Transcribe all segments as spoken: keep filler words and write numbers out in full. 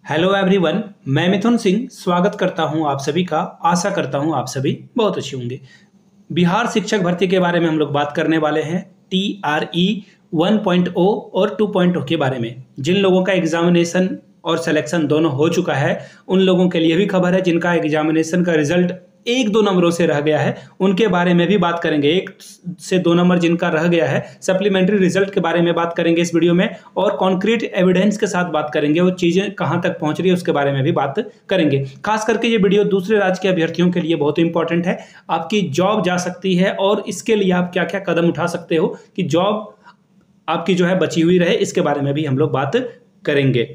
Hello everyone, मैं मिथुन सिंह स्वागत करता हूं आप सभी का। आशा करता हूं आप सभी बहुत अच्छे होंगे। बिहार शिक्षक भर्ती के बारे में हम लोग बात करने वाले हैं। T R E one point O और टू पॉइंट ओ के बारे में। जिन लोगों का एग्जामिनेशन और सिलेक्शन दोनों हो चुका है उन लोगों के लिए भी खबर है। जिनका एग्जामिनेशन का रिजल्ट एक दो नंबरों से रह गया है उनके बारे में भी बात करेंगे। एक से दो नंबर जिनका रह गया है, सप्लीमेंट्री रिजल्ट के बारे में बात करेंगे इस वीडियो में, और कॉन्क्रीट एविडेंस के साथ बात करेंगे। वो चीज़ें कहाँ तक पहुँच रही है उसके बारे में भी बात करेंगे। खास करके ये वीडियो दूसरे राज्य के अभ्यर्थियों के लिए बहुत इंपॉर्टेंट है। आपकी जॉब जा सकती है और इसके लिए आप क्या क्या कदम उठा सकते हो कि जॉब आपकी जो है बची हुई रहे, इसके बारे में भी हम लोग बात करेंगे।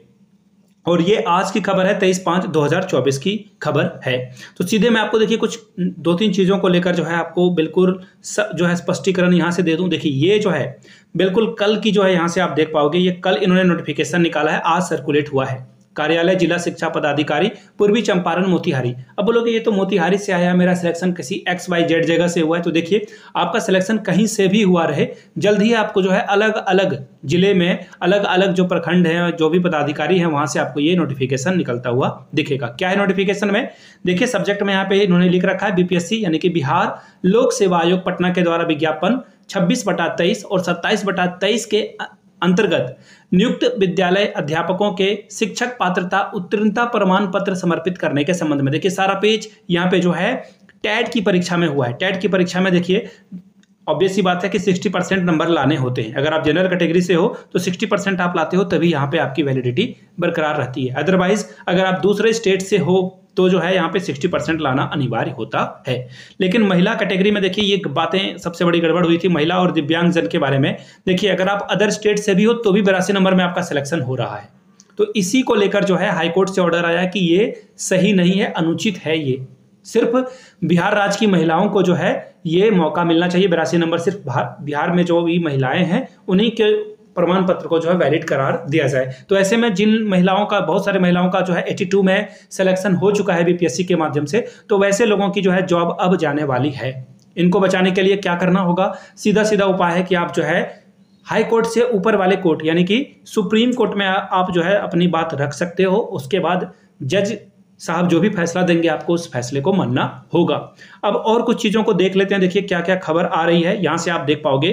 और ये आज की खबर है, तेईस पाँच दो हज़ार चौबीस की खबर है। तो सीधे मैं आपको देखिए कुछ दो तीन चीज़ों को लेकर जो है आपको बिल्कुल जो है स्पष्टीकरण यहाँ से दे दूँ। देखिए ये जो है बिल्कुल कल की जो है यहाँ से आप देख पाओगे, ये कल इन्होंने नोटिफिकेशन निकाला है, आज सर्कुलेट हुआ है। कार्यालय जिला शिक्षा पदाधिकारी पूर्वी चंपारण मोतिहारी। अब बोलोगे ये तो मोतिहारी से आया, मेरा सिलेक्शन किसी एक्स वाई जेड जगह से हुआ है। तो देखिए आपका सिलेक्शन कहीं से भी हुआ रहे, जल्द ही आपको जो है अलग अलग जिले में अलग अलग जो प्रखंड हैं, जो भी पदाधिकारी हैं, वहां से आपको ये नोटिफिकेशन निकलता हुआ दिखेगा। क्या है नोटिफिकेशन में? देखिए सब्जेक्ट में यहाँ पे इन्होंने लिख रखा है बीपीएससी यानी कि बिहार लोक सेवा आयोग पटना के द्वारा विज्ञापन छब्बीस बटा तेईस और सत्ताईस बटा तेईस के अंतर्गत नियुक्त विद्यालय अध्यापकों के शिक्षक पात्रता उत्तीर्णता प्रमाण पत्र समर्पित करने के संबंध में। देखिए सारा पेज यहाँ पे जो है टेट की परीक्षा में हुआ है। टेट की परीक्षा में देखिए ऑब्वियस सी बात है कि साठ परसेंट नंबर लाने होते हैं। अगर आप जनरल कैटेगरी से हो तो साठ परसेंट आप लाते हो, तभी यहाँ पे आपकी वैलिडिटी बरकरार रहती है। अदरवाइज अगर आप दूसरे स्टेट से हो तो जो है यहाँ पे साठ परसेंट लाना अनिवार्य होता है। लेकिन महिला कैटेगरी में देखिए ये बातें सबसे बड़ी गड़बड़ हुई थी, महिला और दिव्यांगजन के बारे में। देखिए अगर आप अदर स्टेट से भी हो तो भी बिरासी नंबर में आपका सिलेक्शन हो रहा है। तो इसी को लेकर जो है हाईकोर्ट से ऑर्डर आया कि ये सही नहीं है, अनुचित है। ये सिर्फ बिहार राज्य की महिलाओं को जो है ये मौका मिलना चाहिए। बिरासी नंबर सिर्फ बिहार में जो भी महिलाएं हैं उन्हीं के प्रमाण पत्र को जो है वैलिड करार दिया जाए। तो ऐसे में जिन महिलाओं का, बहुत सारे महिलाओं का जो है बयासी में सिलेक्शन हो चुका है बीपीएससी के माध्यम से, तो वैसे लोगों की जो है जॉब अब जाने वाली है। इनको बचाने के लिए क्या करना होगा? सीधा सीधा उपाय है कि आप जो है हाई कोर्ट से ऊपर वाले कोर्ट यानी कि सुप्रीम कोर्ट में आप जो है अपनी बात रख सकते हो। उसके बाद जज साहब जो भी फैसला देंगे आपको उस फैसले को मानना होगा। अब और कुछ चीजों को देख लेते हैं। देखिए क्या क्या खबर आ रही है, यहां से आप देख पाओगे।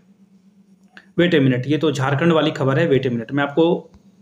वेट ए मिनट, ये तो झारखंड वाली खबर है। वेट ए मिनट, मैं आपको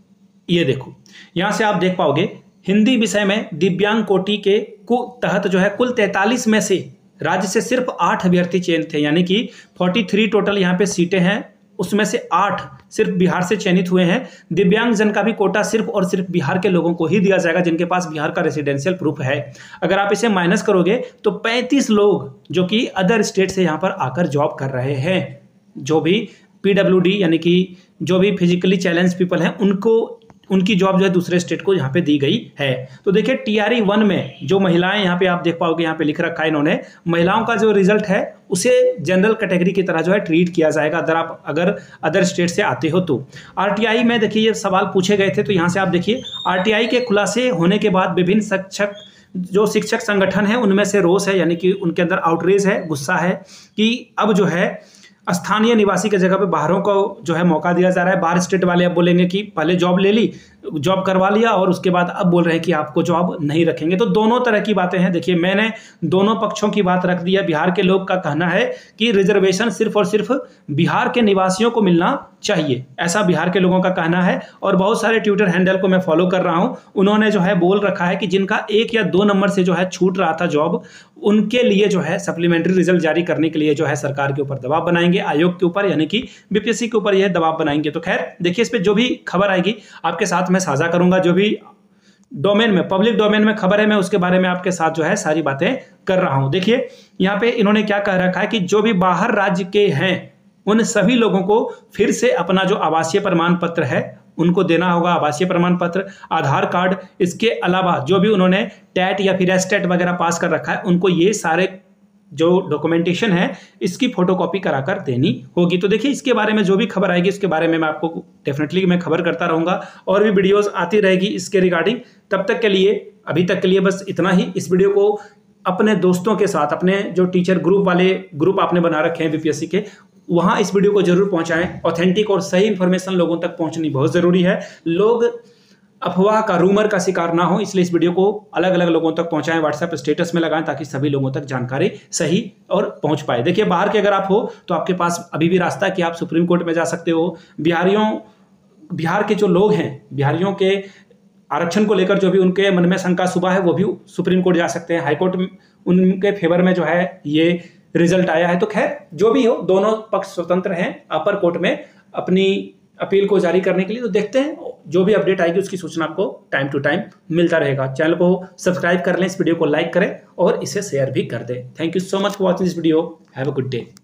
ये देखो, यहां से आप देख पाओगे हिंदी विषय में दिव्यांग कोटि के तहत जो है कुल तैंतालीस में से राज्य से सिर्फ आठ अभ्यर्थी चयनित थे, यानी कि तैंतालीस टोटल यहाँ पे सीटें हैं, उसमें से आठ सिर्फ बिहार से चयनित हुए हैं। दिव्यांगजन का भी कोटा सिर्फ और सिर्फ बिहार के लोगों को ही दिया जाएगा जिनके पास बिहार का रेसिडेंशियल प्रूफ है। अगर आप इसे माइनस करोगे तो पैंतीस लोग जो कि अदर स्टेट से यहाँ पर आकर जॉब कर रहे हैं, जो भी पीडब्ल्यूडी यानी कि जो भी फिजिकली चैलेंज पीपल हैं, उनको उनकी जॉब जो है दूसरे स्टेट को यहाँ पे दी गई है। तो देखिए टीआरई वन में जो महिलाएं यहाँ पे आप देख पाओगे, यहाँ पे लिख रखा है इन्होंने, महिलाओं का जो रिजल्ट है उसे जनरल कैटेगरी की तरह जो है ट्रीट किया जाएगा अगर आप अगर अदर स्टेट से आते हो तो। आरटीआई में देखिए ये सवाल पूछे गए थे, तो यहाँ से आप देखिए आरटीआई के खुलासे होने के बाद विभिन्न शिक्षक जो शिक्षक संगठन है उनमें से रोष है, यानी कि उनके अंदर आउटरेज है, गुस्सा है कि अब जो है स्थानीय निवासी के जगह पे बाहरों को जो है मौका दिया जा रहा है। बाहर स्टेट वाले अब बोलेंगे कि पहले जॉब ले ली, जॉब करवा लिया और उसके बाद अब बोल रहे हैं कि आपको जॉब नहीं रखेंगे। तो दोनों तरह की बातें हैं। देखिए मैंने दोनों पक्षों की बात रख दी है। बिहार के लोग का कहना है कि रिजर्वेशन सिर्फ और सिर्फ बिहार के निवासियों को मिलना चाहिए, ऐसा बिहार के लोगों का कहना है। और बहुत सारे ट्विटर हैंडल को मैं फॉलो कर रहा हूं, उन्होंने जो है बोल रखा है कि जिनका एक या दो नंबर से जो है छूट रहा था जॉब, उनके लिए जो है सप्लीमेंट्री रिजल्ट जारी करने के लिए जो है सरकार के ऊपर दबाव बनाएंगे, आयोग के ऊपर यानी कि बीपीएससी के ऊपर यह दबाव बनाएंगे। तो खैर देखिए इस पर जो भी खबर आएगी आपके साथ मैं साझा करूंगा। जो भी डोमेन में, पब्लिक डोमेन में खबर है, मैं उसके बारे में आपके साथ जो है सारी बातें कर रहा हूं। देखिए यहाँ पे इन्होंने क्या कह रखा है कि जो भी बाहर राज्य के हैं उन सभी लोगों को फिर से अपना जो आवासीय प्रमाण पत्र है उनको देना होगा, आवासीय प्रमाण पत्र, आधार कार्ड। इसके अलावा जो भी उन्होंने टेट या फिर एस्टेट वगैरह पास कर रखा है उनको ये सारे जो डॉक्यूमेंटेशन है इसकी फोटोकॉपी कराकर देनी होगी। तो देखिए इसके बारे में जो भी खबर आएगी उसके बारे में मैं आपको डेफिनेटली मैं खबर करता रहूंगा और भी वीडियोस आती रहेगी इसके रिगार्डिंग। तब तक के लिए, अभी तक के लिए बस इतना ही। इस वीडियो को अपने दोस्तों के साथ, अपने जो टीचर ग्रुप वाले ग्रुप आपने बना रखे हैं बीपीएससी के, वहां इस वीडियो को जरूर पहुंचाएं। ऑथेंटिक और सही इंफॉर्मेशन लोगों तक पहुंचनी बहुत जरूरी है। लोग अफवाह का, रूमर का शिकार ना हो, इसलिए इस वीडियो को अलग अलग लोगों तक पहुंचाएं, व्हाट्सएप स्टेटस में लगाएं ताकि सभी लोगों तक जानकारी सही और पहुंच पाए। देखिए, बाहर के अगर आप हो तो आपके पास अभी भी रास्ता है कि आप सुप्रीम कोर्ट में जा सकते हो। बिहारियों बिहार के जो लोग हैं, बिहारियों के आरक्षण को लेकर जो भी उनके मन में शंका सुबह है, वो भी सुप्रीम कोर्ट जा सकते हैं। हाईकोर्ट उनके फेवर में जो है ये रिजल्ट आया है। तो खैर जो भी हो, दोनों पक्ष स्वतंत्र हैं अपर कोर्ट में अपनी अपील को जारी करने के लिए। तो देखते हैं, जो भी अपडेट आएगी उसकी सूचना आपको टाइम टू टाइम मिलता रहेगा। चैनल को सब्सक्राइब कर लें, इस वीडियो को लाइक करें और इसे शेयर भी कर दें। Thank you so much for watching this video. Have a good day.